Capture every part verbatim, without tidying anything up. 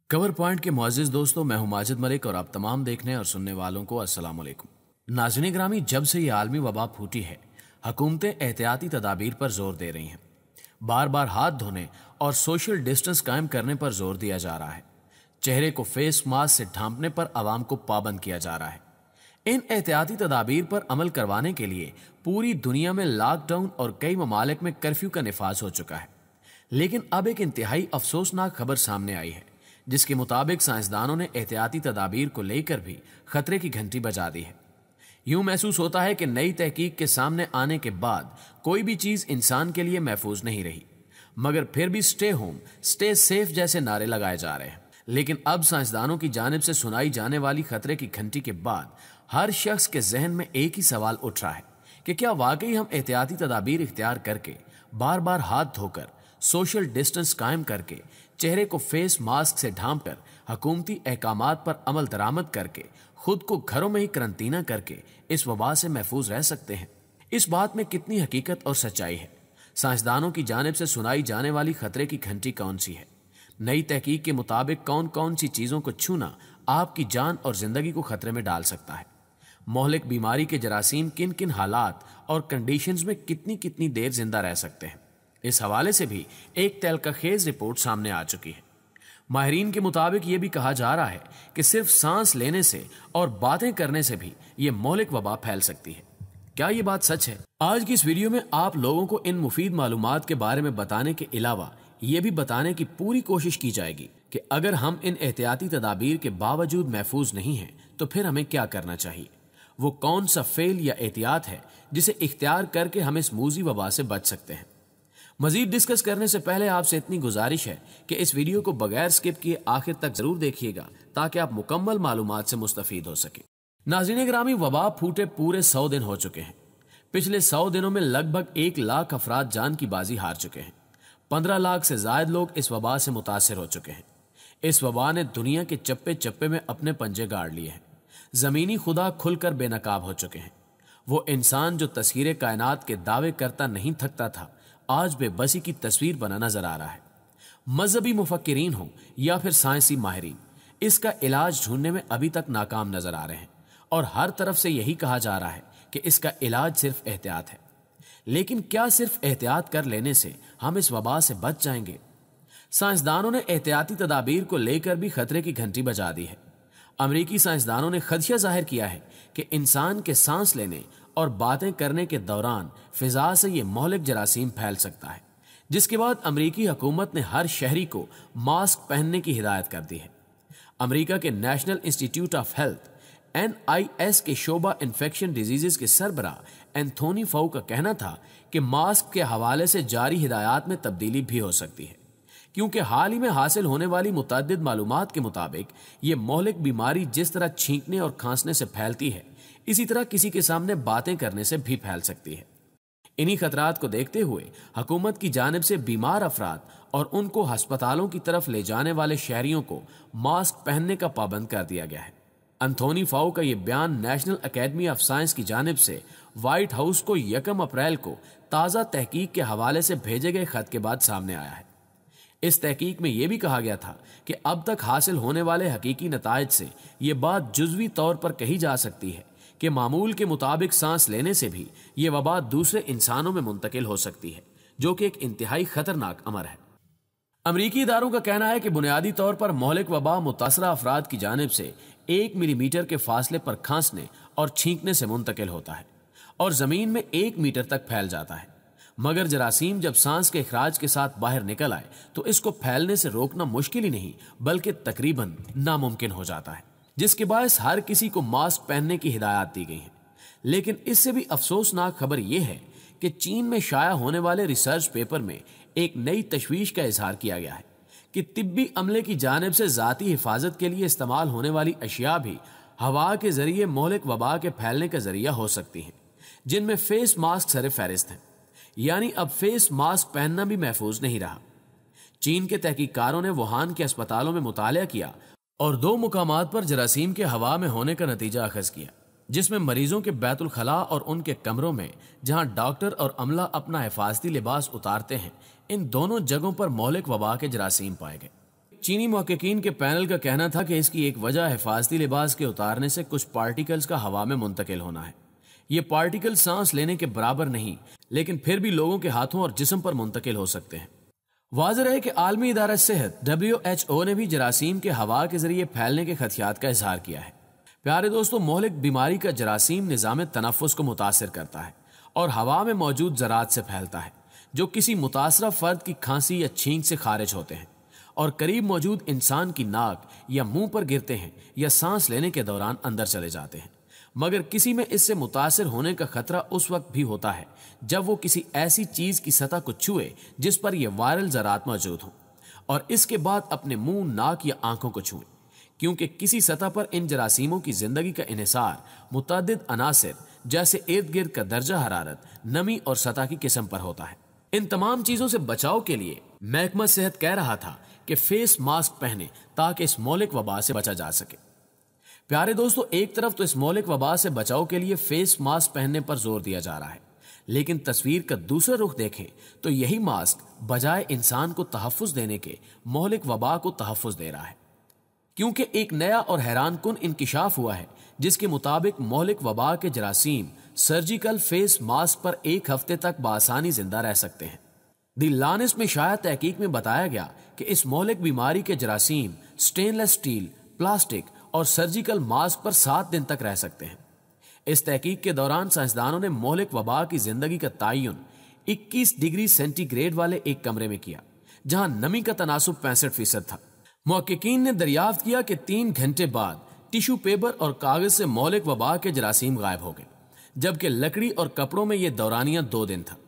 کور point کے معزز دوستوں، میں ہوں ماجد ملک اور آپ تمام دیکھنے اور سننے والوں کو السلام علیکم۔ ناظرین گرامی، جب سے یہ عالمی وبا پھوٹی ہے، حکومتیں احتیاطی تدابیر پر زور دے رہی ہیں۔ بار بار ہاتھ دھونے اور سوشل ڈسٹنس قائم کرنے پر زور دیا جا رہا ہے۔ چہرے کو فیس ماسک سے ڈھانپنے پر عوام کو پابند کیا جا رہا ہے۔ ان احتیاطی تدابیر پر عمل کروانے کے لیے پوری دنیا میں لاک ڈاؤن اور کئی ممالک میں کرفیو کا نفاذ ہو چکا ہے۔ لیکن اب ایک انتہائی افسوسناک خبر سامنے آئی ہے، جس کے مطابق سائنسدانوں نے احتیاطی تدابیر کو لے کر بھی خطرے کی گھنٹی بجا دی ہے۔ یوں محسوس ہوتا ہے کہ نئی تحقیق کے سامنے آنے کے بعد کوئی بھی چیز انسان کے لیے محفوظ نہیں رہی، مگر پھر بھی سٹے ہوم، سٹے سیف جیسے نعرے لگائے جا رہے ہیں۔ لیکن اب سائنسدانوں کی جانب سے سنائی جانے والی خطرے کی گھنٹی کے بعد ہر شخص کے ذہن میں ایک ہی سوال اٹھ رہا ہے کہ کیا واقعی ہم احتیاطی تدابیر اختیار کر کے، بار بار ہاتھ دھو کر، سوشل ڈسٹنس قائم کر کے، چہرے کو فیس ماسک سے ڈھانپ کر، حکومتی احکامات پر عمل درآمد کر کے، خود کو گھروں میں ہی قرنطینہ کر کے اس وبا سے محفوظ رہ سکتے ہیں؟ اس بات میں کتنی حقیقت اور سچائی ہے؟ سائنسدانوں کی جانب سے سنائی جانے والی خطرے کی گھنٹی کون سی ہے؟ نئی تحقیق کے مطابق کون کون سی چیزوں کو چھونا آپ کی جان اور زندگی کو خطرے میں ڈال سکتا ہے؟ مہلک بیماری کے جراثیم کن کن حالات اور کنڈیشنز میں کتنی کتنی دیر زندہ رہ سکتے ہیں؟ اس حوالے سے بھی ایک تہلکہ خیز رپورٹ سامنے آ چکی ہے۔ ماہرین کے مطابق یہ بھی کہا جا رہا ہے کہ صرف سانس لینے سے اور باتیں کرنے سے بھی یہ مہلک وبا پھیل سکتی ہے۔ کیا یہ بات سچ ہے؟ آج کی اس ویڈیو میں آپ لوگوں کو ان مفید معلومات کے بارے میں بتانے کے علاوہ یہ بھی بتانے کی پوری کوشش کی جائے گی کہ اگر ہم ان احتیاطی تدابیر کے باوجود محفوظ نہیں ہیں تو پھر ہمیں کیا کرنا چاہیے۔ وہ کون سا فعل یا احتیاط ہے جسے اختیار کر کے ہم اس موذی وبا سے بچ سکتے ہیں۔ مزید ڈسکس کرنے سے پہلے آپ سے اتنی گزارش ہے کہ اس ویڈیو کو بغیر سکپ کیے آخر تک ضرور دیکھیے گا تاکہ آپ مکمل معلومات سے مستفید ہو سکیں۔ ناظرین گرامی، وبا پھوٹے پورے سو دن ہو چکے ہیں۔ پچھلے سو دنوں میں لگ بھگ ایک لاکھ افراد جان کی بازی ہار چکے ہیں۔ پندرہ لاکھ سے زائد لوگ اس وبا سے متاثر ہو چکے ہیں۔ اس وبا نے دنیا کے چپے چپے میں اپنے پنجے گاڑ لیے ہیں۔ زمینی خدا کھل کر بے نقاب ہو چکے ہیں۔ وہ انسان جو تسخیر کائنات کے دعوے کرتا نہیں تھکتا تھا، آج بے بسی کی تصویر بنا نظر آ رہا ہے۔ مذہبی مفکرین ہوں یا پھر سائنسی ماہرین، اس کا علاج ڈھونڈنے میں ابھی تک ناکام نظر آ رہے ہیں، اور ہر طرف سے یہی کہا جا رہا ہے کہ اس کا علاج صرف احتیاط ہے۔ لیکن کیا صرف احتیاط کر لینے سے ہم اس وبا سے بچ جائیں گے؟ سائنسدانوں نے احتیاطی تدابیر کو لے کر بھی خطرے کی گھنٹی بجا دی ہے۔ امریکی سائنسدانوں نے خدشہ ظاہر کیا ہے کہ انسان کے سانس لینے اور باتیں کرنے کے دوران فضا سے یہ مہلک جراثیم پھیل سکتا ہے، جس کے بعد امریکی حکومت نے ہر شہری کو ماسک پہننے کی ہدایت کر دی ہے۔ امریکہ کے National Institute of Health N I S کے شعبہ انفیکشن ڈیزیزز کے سربراہ اینتھونی فاؤ کا کہنا تھا کہ ماسک کے حوالے سے جاری ہدایات میں تبدیلی بھی ہو سکتی ہے، کیونکہ حال ہی میں حاصل ہونے والی متعدد معلومات کے مطابق یہ مہلک بیماری جس طرح چھینکنے اور کھانسنے سے پھیلتی ہے، اسی طرح کسی کے سامنے باتیں کرنے سے بھی پھیل سکتی ہے۔ انہی خطرات کو دیکھتے ہوئے حکومت کی جانب سے بیمار افراد اور ان کو ہسپتالوں کی طرف لے جانے والے شہریوں کو ماسک پہننے کا پابند کر دیا گیا ہے۔ اینتھونی فاؤ کا یہ بیان نیشنل اکیڈمی آف سائنس کی جانب سے وائٹ ہاؤس کو یکم اپریل کو تازہ تحقیق کے حوالے سے بھیجے گئے خط کے بعد سامنے آیا ہے۔ اس تحقیق میں یہ بھی کہا گیا تھا کہ اب تک حاصل ہونے والے حقیقی نتائج سے یہ بات جزوی طور پر کہی جا سکتی ہے کہ معمول کے مطابق سانس لینے سے بھی یہ وبا دوسرے انسانوں میں منتقل ہو سکتی ہے، جو کہ ایک انتہائی خطرناک امر ہے۔ امریکی اداروں کا کہنا ہے کہ بنیادی طور پر مہلک وبا متاثرہ افراد کی جانب سے ایک ملی میٹر کے فاصلے پر کھانسنے اور چھینکنے سے منتقل ہوتا ہے اور زمین میں ایک میٹر تک پھیل جاتا ہے، مگر جراثیم جب سانس کے اخراج کے ساتھ باہر نکل آئے تو اس کو پھیلنے سے روکنا مشکل ہی نہیں بلکہ تقریباً ناممکن ہو جاتا ہے، جس کے باعث ہر کسی کو ماسک پہننے کی ہدایات دی گئی ہیں۔ لیکن اس سے بھی افسوسناک خبر یہ ہے کہ چین میں شائع ہونے والے ریسرچ پیپر میں ایک نئی تشویش کا اظہار کیا گیا ہے کہ طبی عملے کی جانب سے ذاتی حفاظت کے لیے استعمال ہونے والی اشیاء بھی ہوا کے ذریعے مہلک وبا کے پھیلنے کا ذریعہ ہو سکتی ہیں، جن میں فیس ماسک سر فہرست ہیں۔ یعنی اب فیس ماسک پہننا بھی محفوظ نہیں رہا۔ چین کے تحقیق کاروں نے ووہان کے اسپتالوں میں مطالعہ کیا اور دو مقامات پر جراثیم کے ہوا میں ہونے کا نتیجہ اخذ کیا، جس میں مریضوں کے بیت الخلاء اور ان کے کمروں میں جہاں ڈاکٹر اور عملہ اپنا حفاظتی لباس اتارتے ہیں، ان دونوں جگہوں پر مہلک وبا کے جراثیم پائے گئے۔ چینی محققین کے پینل کا کہنا تھا کہ اس کی ایک وجہ حفاظتی لباس کے اتارنے سے کچھ پارٹیکلز کا ہوا میں منتقل ہونا ہے۔ یہ پارٹیکل سانس لینے کے برابر نہیں، لیکن پھر بھی لوگوں کے ہاتھوں اور جسم پر منتقل ہو سکتے ہیں۔ واضح ہے کہ عالمی ادارہ صحت ڈبلیو ایچ او نے بھی جراثیم کے ہوا کے ذریعے پھیلنے کے خدشات کا اظہار کیا ہے۔ پیارے دوستو، مہلک بیماری کا جراثیم نظام تنفس کو متاثر کرتا ہے اور ہوا میں موجود ذرات سے پھیلتا ہے جو کسی متاثرہ فرد کی کھانسی یا چھینک سے خارج ہوتے ہیں اور قریب موجود انسان کی ناک یا منہ پر گرتے ہیں یا سانس لینے کے دوران اندر چلے جاتے ہیں۔ مگر کسی میں اس سے متاثر ہونے کا خطرہ اس وقت بھی ہوتا ہے جب وہ کسی ایسی چیز کی سطح کو چھوئے جس پر یہ وائرل ذرات موجود ہوں اور اس کے بعد اپنے منہ، ناک یا آنکھوں کو چھوئیں، کیونکہ کسی سطح پر ان جراثیموں کی زندگی کا انحصار متعدد عناصر جیسے ارد گرد کا درجہ حرارت، نمی اور سطح کی قسم پر ہوتا ہے۔ ان تمام چیزوں سے بچاؤ کے لیے محکمہ صحت کہہ رہا تھا کہ فیس ماسک پہنے تاکہ اس مہلک وبا سے بچا جا سکے۔ پیارے دوستو، ایک طرف تو اس مہلک وبا سے بچاؤ کے لیے فیس ماسک پہننے پر زور دیا جا رہا ہے، لیکن تصویر کا دوسرا رخ دیکھیں تو یہی ماسک بجائے انسان کو تحفظ دینے کے مہلک وبا کو تحفظ دے رہا ہے، کیونکہ ایک نیا اور حیران کن انکشاف ہوا ہے جس کے مطابق مہلک وبا کے جراثیم سرجیکل فیس ماسک پر ایک ہفتے تک بآسانی زندہ رہ سکتے ہیں۔ دی لانس میں شائع تحقیق میں بتایا گیا کہ اس مہلک بیماری کے جراثیم سٹین لیس سٹیل، پلاسٹک اور سرجیکل ماسک پر سات دن تک رہ سکتے ہیں۔ اس تحقیق کے دوران سائنسدانوں نے مہلک وبا کی زندگی کا تعین اکیس ڈگری سینٹی گریڈ والے ایک کمرے میں کیا جہاں نمی کا تناسب پینسٹھ فیصد تھا۔ محققین نے دریافت کیا کہ تین گھنٹے بعد ٹیشو پیپر اور کاغذ سے مہلک وبا کے جراثیم غائب ہو گئے، جبکہ لکڑی اور کپڑوں میں یہ دورانیہ دو دن تھا۔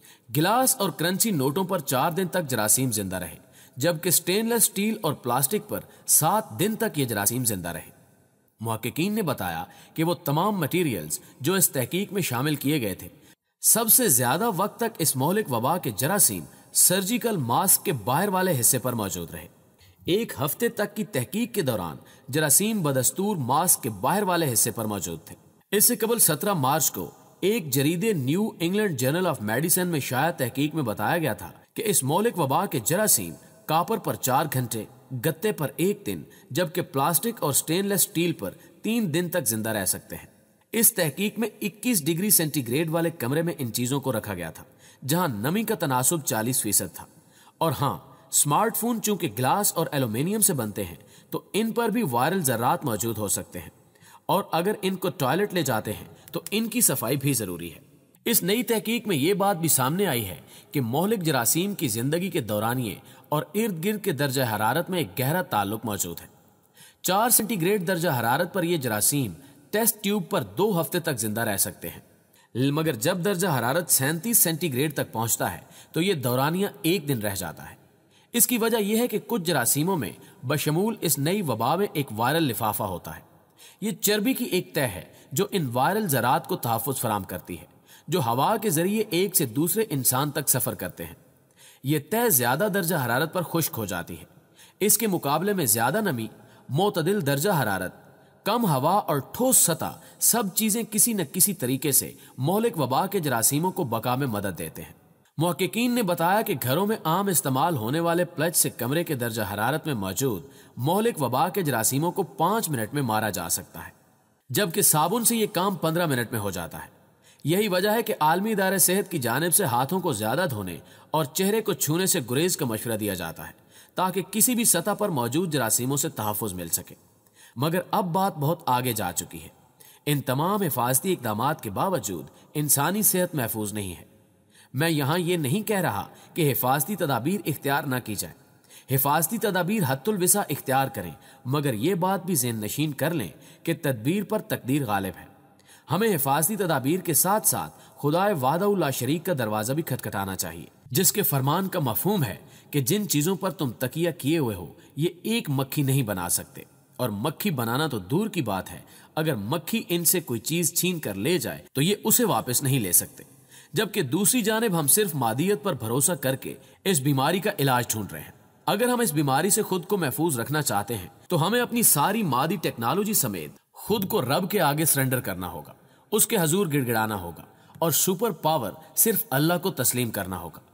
گلاس اور کرنچی نوٹوں پر چار دن تک جراثیم زندہ رہے، جبکہ سٹین لیس سٹیل اور پلاسٹک پر سات دن تک یہ جراثیم زندہ رہے۔ محققین نے بتایا کہ وہ تمام مٹیریلز جو اس تحقیق میں شامل کیے گئے تھے، سب سے زیادہ وقت تک اس مہلک وبا کے جراثیم سرجیکل ماسک کے باہر والے حصے پر موجود رہے۔ ایک ہفتے تک کی تحقیق کے دوران جراثیم بدستور ماسک کے باہر والے حصے پر موجود تھے۔ اس سے قبل سترہ مارچ کو ایک جریدے New England Journal of Medicine میں شائع تحقیق میں بتایا گیا تھا کہ اس مہلک وبا کے جراثیم کاپر پر چار گھنٹے، گتے پر ایک دن، جبکہ پلاسٹک اور سٹین لیس سٹیل پر تین دن تک زندہ رہ سکتے ہیں۔ اس تحقیق میں اکیس ڈگری سینٹی گریڈ والے کمرے میں ان چیزوں کو رکھا گیا تھا جہاں نمی کا تناسب چالیس فیصد تھا۔ اور ہاں، سمارٹ فون چونکہ گلاس اور ایلومینیم سے بنتے ہیں تو ان پر بھی وائرل ذرات موجود ہو سکتے ہیں، اور اگر ان کو ٹوائلٹ لے جاتے ہیں تو ان کی صفائی بھی ضروری ہے۔ اس نئی تحقیق میں یہ بات بھی سامنے آئی ہے کہ مہلک جراثیم کی زندگی کے دورانیے اور ارد گرد کے درجہ حرارت میں ایک گہرا تعلق موجود ہے۔ چار سینٹی گریڈ درجہ حرارت پر یہ جراثیم ٹیسٹ ٹیوب پر دو ہفتے تک زندہ رہ سکتے ہیں، مگر جب درجہ حرارت سینتیس سینٹی گریڈ تک پہنچتا ہے تو یہ دورانیہ ایک دن رہ جاتا ہے۔ اس کی وجہ یہ ہے کہ کچھ جراثیموں میں بشمول اس نئی وبا میں ایک وائرل لفافہ ہوتا ہے۔ یہ چربی کی ایک تہ ہے جو ان وائرل ذرات کو تحفظ فراہم کرتی ہے، جو ہوا کے ذریعے ایک سے دوسرے انسان تک سفر کرتے ہیں۔ یہ تہ زیادہ درجہ حرارت پر خشک ہو جاتی ہے۔ اس کے مقابلے میں زیادہ نمی، معتدل درجہ حرارت، کم ہوا اور ٹھوس سطح، سب چیزیں کسی نہ کسی طریقے سے مہلک وبا کے جراثیموں کو بقا میں مدد دیتے ہیں۔ محققین نے بتایا کہ گھروں میں عام استعمال ہونے والے پلج سے کمرے کے درجہ حرارت میں موجود مہلک وبا کے جراثیموں کو پانچ منٹ میں مارا جا سکتا ہے، جبکہ صابن سے یہ کام پندرہ منٹ میں ہو جاتا ہے۔ یہی وجہ ہے کہ عالمی ادارہ صحت کی جانب سے ہاتھوں کو زیادہ دھونے اور چہرے کو چھونے سے گریز کا مشورہ دیا جاتا ہے تاکہ کسی بھی سطح پر موجود جراثیموں سے تحفظ مل سکے۔ مگر اب بات بہت آگے جا چکی ہے۔ ان تمام حفاظتی اقدامات کے باوجود انسانی صحت محفوظ نہیں ہے۔ میں یہاں یہ نہیں کہہ رہا کہ حفاظتی تدابیر اختیار نہ کی جائیں۔ حفاظتی تدابیر حد الوسع اختیار کریں، مگر یہ بات بھی ذہن نشین کر لیں کہ تدبیر پر تقدیر غالب ہے۔ ہمیں حفاظتی تدابیر کے ساتھ ساتھ خدائے وحدہ لا شریک کا دروازہ بھی کھٹکھٹانا چاہیے، جس کے فرمان کا مفہوم ہے کہ جن چیزوں پر تم تکیہ کیے ہوئے ہو یہ ایک مکھی نہیں بنا سکتے، اور مکھی بنانا تو دور کی بات ہے، اگر مکھی ان سے کوئی چیز چھین کر لے جائے تو یہ اسے واپس نہیں لے سکتے۔ جبکہ دوسری جانب ہم صرف مادیت پر بھروسہ کر کے اس بیماری کا علاج ڈھونڈ رہے ہیں۔ اگر ہم اس بیماری سے خود کو محفوظ رکھنا چاہتے ہیں تو ہمیں اپنی ساری مادی ٹیکنالوجی سمیت خود کو رب کے آگے سرنڈر کرنا ہوگا، اس کے حضور گڑ گڑانا ہوگا، اور سپر پاور صرف اللہ کو تسلیم کرنا ہوگا۔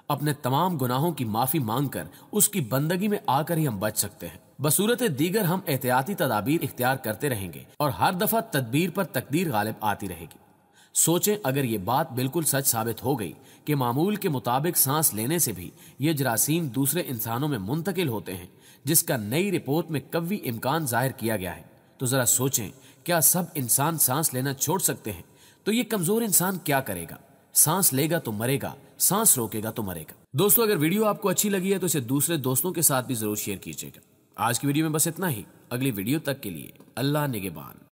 अपने तमाम गुनाहों की माफी मांग कर उसकी बंदगी में आकर ही हम बच सकते हैं। बसूरत दीगर हम एहतियाती तदाबीर इख्तियार करते रहेंगे और हर दफा तदबीर पर तकदीर गालिब आती रहेगी। सोचें, अगर ये बात बिल्कुल सच साबित हो गई कि मामूल के मुताबिक सांस लेने से भी ये जरासीम दूसरे इंसानों में मुंतकिल होते हैं, जिसका नई रिपोर्ट में कवी इम्कान जाहिर किया गया है, तो जरा सोचें, क्या सब इंसान सांस लेना छोड़ सकते हैं? तो ये कमजोर इंसान क्या करेगा? सांस लेगा तो मरेगा, सांस रोकेगा तो मरेगा। दोस्तों, अगर वीडियो आपको अच्छी लगी है तो इसे दूसरे दोस्तों के साथ भी जरूर शेयर कीजिएगा। आज की वीडियो में बस इतना ही। अगली वीडियो तक के लिए अल्लाह निगहबान।